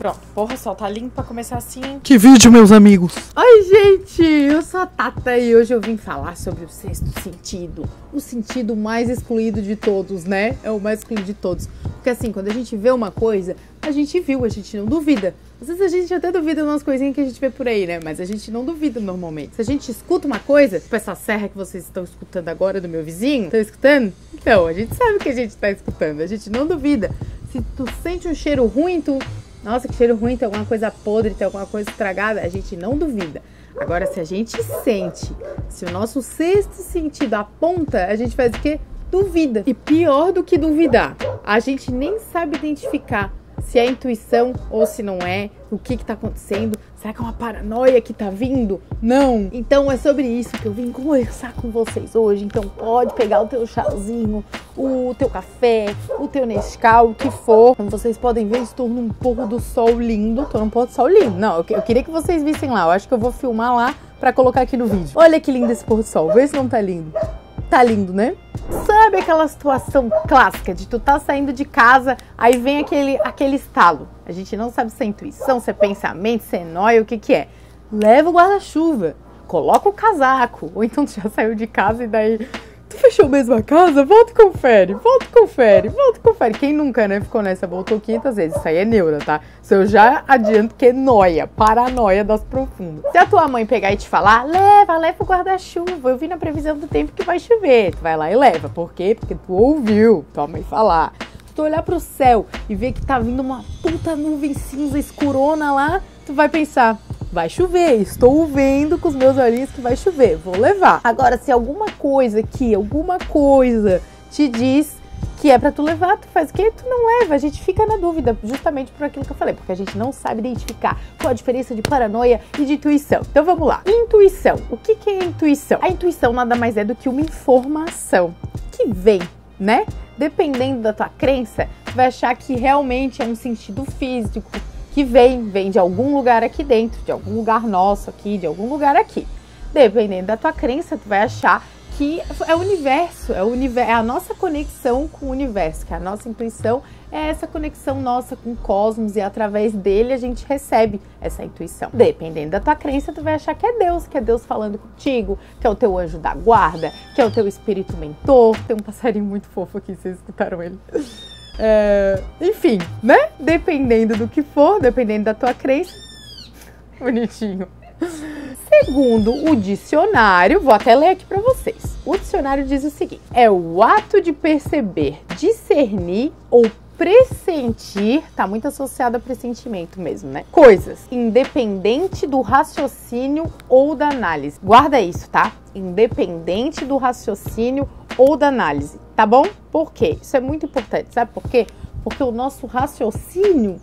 Pronto, porra, sol tá limpo pra começar assim. Que vídeo, meus amigos! Oi, gente, eu sou a Tata e hoje eu vim falar sobre o sexto sentido. O sentido mais excluído de todos, né? É o mais excluído de todos. Porque assim, quando a gente vê uma coisa, a gente viu, a gente não duvida. Às vezes a gente até duvida umas coisinhas que a gente vê por aí, né? Mas a gente não duvida normalmente. Se a gente escuta uma coisa, tipo essa serra que vocês estão escutando agora do meu vizinho, estão escutando? Então, a gente sabe o que a gente tá escutando, a gente não duvida. Se tu sente um cheiro ruim, nossa, que cheiro ruim, tem alguma coisa podre, tem alguma coisa estragada, a gente não duvida. Agora, se a gente sente, se o nosso sexto sentido aponta, a gente faz o quê? Duvida. E pior do que duvidar, a gente nem sabe identificar se é intuição ou se não é, o que tá acontecendo, será que é uma paranoia que tá vindo? Não! Então é sobre isso que eu vim conversar com vocês hoje, então pode pegar o teu chazinho, o teu café, o teu Nescau, o que for. Como vocês podem ver, estou num pôr do sol lindo, tô num pôr do sol lindo. Não, eu queria que vocês vissem lá, eu acho que eu vou filmar lá pra colocar aqui no vídeo. Olha que lindo esse pôr do sol, vê se não tá lindo. Tá lindo, né? Sabe aquela situação clássica de tu tá saindo de casa, aí vem aquele estalo. A gente não sabe se é intuição, se é pensamento, se é nóia, o que que é. Leva o guarda-chuva, coloca o casaco. Ou então tu já saiu de casa e daí... Tu fechou mesmo a casa? Volta e confere, volta e confere, volta e confere. Quem nunca, né, ficou nessa, voltou 500 vezes. Isso aí é neura, tá? Isso eu já adianto que é noia, paranoia das profundas. Se a tua mãe pegar e te falar, leva o guarda-chuva, eu vi na previsão do tempo que vai chover. Tu vai lá e leva. Por quê? Porque tu ouviu tua mãe falar. Se tu olhar pro céu e ver que tá vindo uma puta nuvem cinza escurona lá, tu vai pensar... Vai chover, estou vendo com os meus olhinhos que vai chover, vou levar. Agora, se alguma coisa te diz que é pra tu levar, tu faz o quê? Tu não leva, a gente fica na dúvida, justamente por aquilo que eu falei, porque a gente não sabe identificar qual a diferença de paranoia e de intuição. Então vamos lá. Intuição. O que é intuição? A intuição nada mais é do que uma informação que vem, né? Dependendo da tua crença, tu vai achar que realmente é um sentido físico, que vem de algum lugar aqui dentro, de algum lugar nosso aqui, de algum lugar aqui. Dependendo da tua crença, tu vai achar que é o universo, é a nossa conexão com o universo, que a nossa intuição é essa conexão nossa com o cosmos e através dele a gente recebe essa intuição. Dependendo da tua crença, tu vai achar que é Deus falando contigo, que é o teu anjo da guarda, que é o teu espírito mentor. Tem um passarinho muito fofo aqui, vocês escutaram ele? Enfim, né? Dependendo do que for, dependendo da tua crença. Bonitinho. Segundo o dicionário, vou até ler aqui pra vocês. O dicionário diz o seguinte: é o ato de perceber, discernir ou pressentir, tá muito associado a pressentimento mesmo, né? Coisas, independente do raciocínio ou da análise. Guarda isso, tá? Independente do raciocínio ou da análise, tá bom? Por quê? Isso é muito importante, sabe por quê? Porque o nosso raciocínio,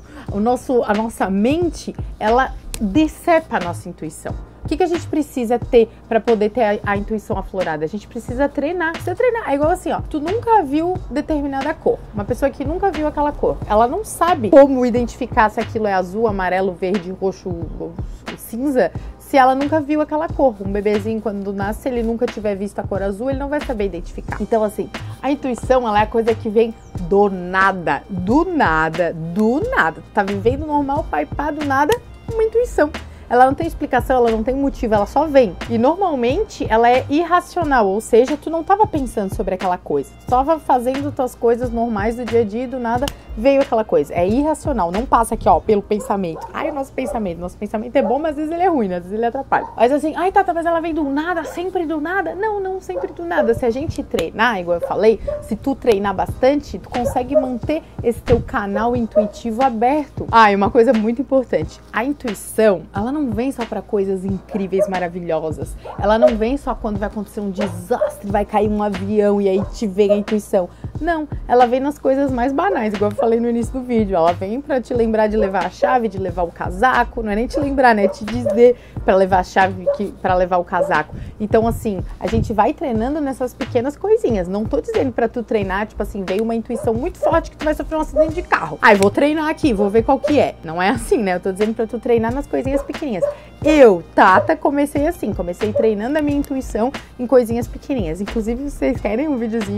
a nossa mente, ela decepa a nossa intuição. O que a gente precisa ter para poder ter a intuição aflorada? A gente precisa treinar. Precisa treinar. É igual assim, ó. Tu nunca viu determinada cor. Uma pessoa que nunca viu aquela cor, ela não sabe como identificar se aquilo é azul, amarelo, verde, roxo, cinza, se ela nunca viu aquela cor. Um bebezinho, quando nasce, se ele nunca tiver visto a cor azul, ele não vai saber identificar. Então, assim, a intuição, ela é a coisa que vem do nada. Do nada. Do nada. Tu tá vivendo normal, pai, pá, do nada, uma intuição. Ela não tem explicação, ela não tem motivo, ela só vem. E normalmente ela é irracional, ou seja, tu não estava pensando sobre aquela coisa. Tu estava fazendo tuas coisas normais do dia a dia e do nada veio aquela coisa. É irracional, não passa aqui, ó, pelo pensamento. Ai, o nosso pensamento é bom, mas às vezes ele é ruim, né? Às vezes ele atrapalha. Mas assim, ai, Tata, mas ela vem do nada, sempre do nada? Não sempre do nada. Se a gente treinar, igual eu falei, se tu treinar bastante, tu consegue manter esse teu canal intuitivo aberto. Ah, e uma coisa muito importante, a intuição, ela não vem só para coisas incríveis, maravilhosas. Ela não vem só quando vai acontecer um desastre, vai cair um avião e aí te vem a intuição. Não, ela vem nas coisas mais banais, igual eu falei no início do vídeo. Ela vem para te lembrar de levar a chave, de levar o casaco. Não é nem te lembrar, né? É te dizer para levar a chave, para levar o casaco. Então, assim, a gente vai treinando nessas pequenas coisinhas. Não tô dizendo para tu treinar, tipo assim, veio uma intuição muito forte que tu vai sofrer um acidente de carro. Ai, vou treinar aqui, vou ver qual que é. Não é assim, né? Eu tô dizendo para tu treinar nas coisinhas pequenininhas. Eu, Tata, comecei assim, comecei treinando a minha intuição em coisinhas pequenininhas. Inclusive, vocês querem um videozinho de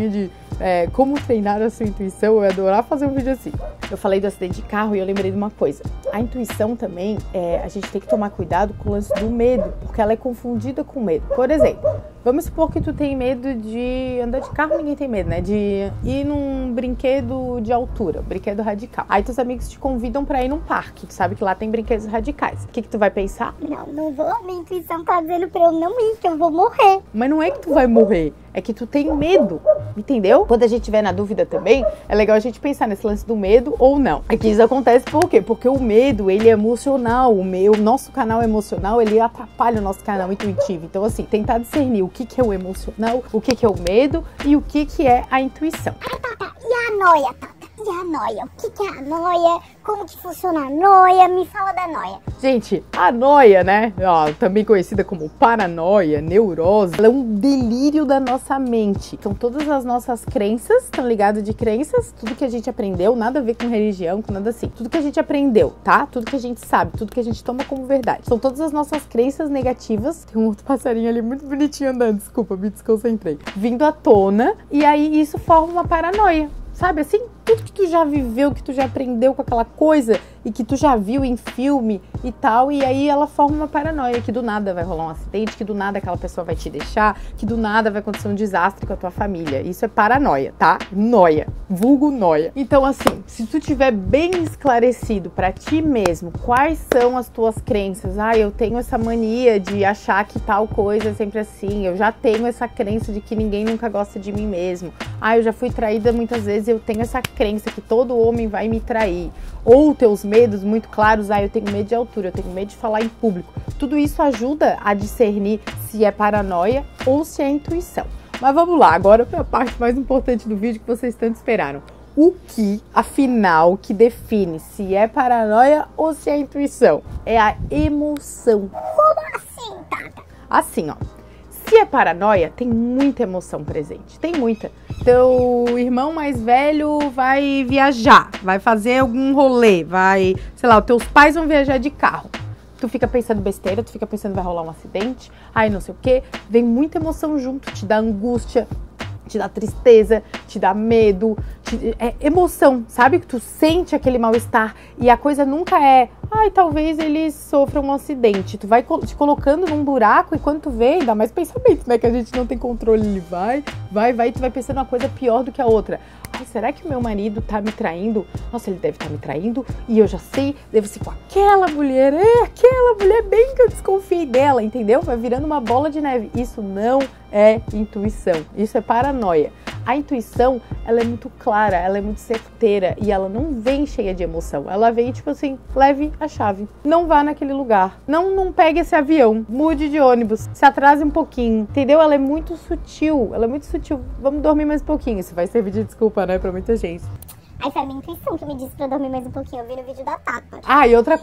como treinar a sua intuição, eu ia adorar fazer um vídeo assim. Eu falei do acidente de carro e eu lembrei de uma coisa. A intuição também, a gente tem que tomar cuidado com o lance do medo, porque ela é confundida com medo. Por exemplo, vamos supor que tu tem medo de andar de carro, ninguém tem medo, né? De ir num brinquedo de altura, brinquedo radical. Aí teus amigos te convidam pra ir num parque, tu sabe que lá tem brinquedos radicais. O que tu vai pensar? Não vou, minha intuição tá dizendo pra eu não ir, que eu vou morrer. Mas não é que tu vai morrer, é que tu tem medo, entendeu? Quando a gente tiver na dúvida também, é legal a gente pensar nesse lance do medo ou não. Aqui isso acontece por quê? Porque o medo, ele é emocional, o nosso canal emocional, ele atrapalha o nosso canal intuitivo. Então assim, tentar discernir o que é o emocional, o que é o medo e o que é a intuição. Tata, e a noia, Tata? E a noia? O que é a noia? Como que funciona a noia? Me fala da noia. Gente, a noia, né? Também conhecida como paranoia, neurose, ela é um delírio da nossa mente. Então todas as nossas crenças, estão ligadas de crenças, tudo que a gente aprendeu, nada a ver com religião, com nada assim. Tudo que a gente aprendeu, tá? Tudo que a gente sabe, tudo que a gente toma como verdade. São todas as nossas crenças negativas. Tem um outro passarinho ali muito bonitinho andando, desculpa, me desconcentrei. Vindo à tona, e aí isso forma uma paranoia. Sabe, assim, tudo que tu já viveu, que tu já aprendeu com aquela coisa e que tu já viu em filme e tal, e aí ela forma uma paranoia, que do nada vai rolar um acidente, que do nada aquela pessoa vai te deixar, que do nada vai acontecer um desastre com a tua família. Isso é paranoia, tá? Noia, vulgo noia. Então assim, se tu tiver bem esclarecido pra ti mesmo quais são as tuas crenças, eu tenho essa mania de achar que tal coisa é sempre assim, eu já tenho essa crença de que ninguém nunca gosta de mim mesmo, eu já fui traída muitas vezes, eu tenho essa crença que todo homem vai me trair, ou teus medos muito claros, eu tenho medo de altura, eu tenho medo de falar em público. Tudo isso ajuda a discernir se é paranoia ou se é intuição. Mas vamos lá, agora para a parte mais importante do vídeo que vocês tanto esperaram. O que, afinal, que define se é paranoia ou se é intuição? É a emoção. Como assim, Tata? Assim, se é paranoia, tem muita emoção presente, tem muita. Teu irmão mais velho vai viajar, vai fazer algum rolê, sei lá, os teus pais vão viajar de carro. Tu fica pensando besteira, tu fica pensando vai rolar um acidente, não sei o quê. Vem muita emoção junto, te dá angústia, te dá tristeza, te dá medo, é emoção, sabe? Que tu sente aquele mal-estar e a coisa nunca é, talvez ele sofra um acidente. Tu vai te colocando num buraco e quando tu vê, ainda mais pensamento, né? Que a gente não tem controle, ele vai, tu vai pensando uma coisa pior do que a outra. Será que o meu marido tá me traindo? Nossa, ele deve estar me traindo e eu já sei, deve ser com aquela mulher, aquela mulher bem que eu desconfiei dela, entendeu? Vai virando uma bola de neve. Isso não é intuição, isso é paranoia. A intuição, ela é muito clara, ela é muito certeira e ela não vem cheia de emoção. Ela vem tipo assim, leve a chave. Não vá naquele lugar. Não pegue esse avião. Mude de ônibus. Se atrase um pouquinho. Entendeu? Ela é muito sutil. Vamos dormir mais um pouquinho. Isso vai servir de desculpa, né? Pra muita gente. Foi a minha intuição que me disse pra eu dormir mais um pouquinho. Eu vi no vídeo da Tata. E outra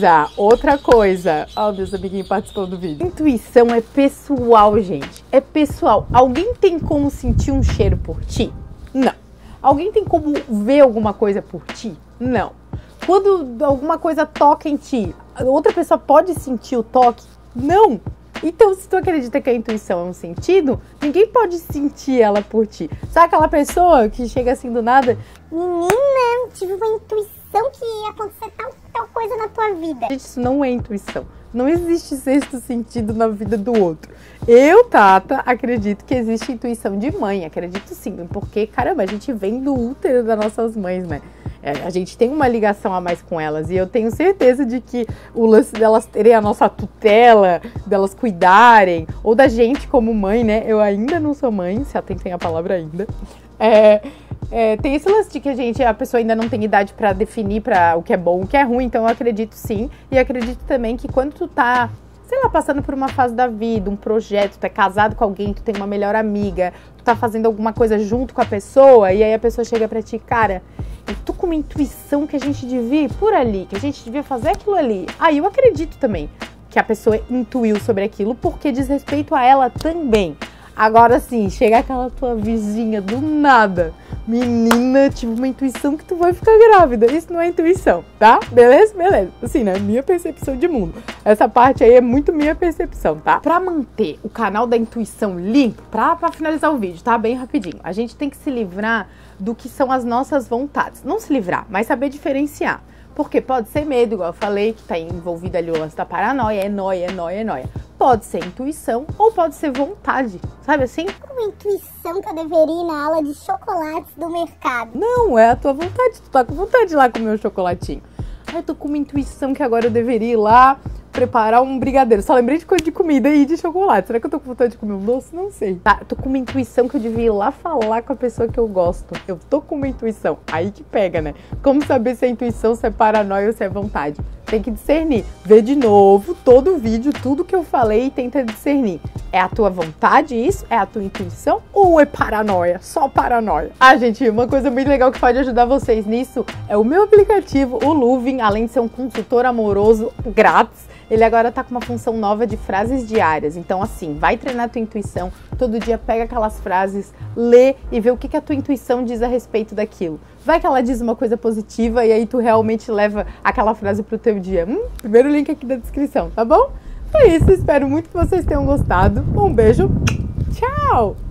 coisa. Meus amiguinhos participando do vídeo. Intuição é pessoal, gente. É pessoal. Alguém tem como sentir um cheiro por ti? Não. Alguém tem como ver alguma coisa por ti? Não. Quando alguma coisa toca em ti, outra pessoa pode sentir o toque? Não. Então, se tu acredita que a intuição é um sentido, ninguém pode sentir ela por ti. Sabe aquela pessoa que chega assim do nada? Menina, tive uma intuição que ia acontecer tal coisa na tua vida. Gente, isso não é intuição. Não existe sexto sentido na vida do outro. Eu, Tata, acredito que existe intuição de mãe. Acredito sim, porque, caramba, a gente vem do útero das nossas mães, né? A gente tem uma ligação a mais com elas e eu tenho certeza de que o lance delas terem a nossa tutela, delas cuidarem, ou da gente como mãe, né? Eu ainda não sou mãe, se atentem a palavra ainda. Tem esse lance de que a pessoa ainda não tem idade pra definir o que é bom, o que é ruim, então eu acredito sim. E acredito também que quando tu tá, sei lá, passando por uma fase da vida, um projeto, tu é casado com alguém, tu tem uma melhor amiga, tu tá fazendo alguma coisa junto com a pessoa, e aí a pessoa chega pra ti, cara, eu tô com uma intuição que a gente devia ir por ali, que a gente devia fazer aquilo ali. Eu acredito também que a pessoa intuiu sobre aquilo porque diz respeito a ela também. Agora sim, chega aquela tua vizinha do nada. Menina, tive uma intuição que tu vai ficar grávida. Isso não é intuição, tá? Beleza? Beleza. Assim, né? Minha percepção de mundo. Essa parte aí é muito minha percepção, tá? Pra manter o canal da intuição limpo, pra finalizar o vídeo, tá? Bem rapidinho. A gente tem que se livrar do que são as nossas vontades. Não se livrar, mas saber diferenciar. Porque pode ser medo, igual eu falei, que tá envolvido ali o lance da paranoia, é noia. Pode ser intuição ou pode ser vontade, sabe assim? Uma intuição que eu deveria ir na aula de chocolates do mercado. Não, é a tua vontade, tu tá com vontade de ir lá comer um chocolatinho. Ai, eu tô com uma intuição que agora eu deveria ir lá preparar um brigadeiro. Só lembrei de coisa de comida e de chocolate. Será que eu tô com vontade de comer um doce? Não sei. Tá, eu tô com uma intuição que eu devia ir lá falar com a pessoa que eu gosto. Eu tô com uma intuição. Aí que pega, né? Como saber se é intuição, se é paranoia ou se é vontade? Tem que discernir. Vê de novo todo o vídeo, tudo que eu falei e tenta discernir. É a tua vontade isso? É a tua intuição? Ou é paranoia? Só paranoia? Ah, gente, uma coisa muito legal que pode ajudar vocês nisso é o meu aplicativo, o Luvin, além de ser um consultor amoroso grátis. Ele agora tá com uma função nova de frases diárias. Então, assim, vai treinar a tua intuição. Todo dia pega aquelas frases, lê e vê o que a tua intuição diz a respeito daquilo. Vai que ela diz uma coisa positiva e aí tu realmente leva aquela frase pro teu dia. Primeiro link aqui da descrição, tá bom? É isso, espero muito que vocês tenham gostado. Um beijo, tchau!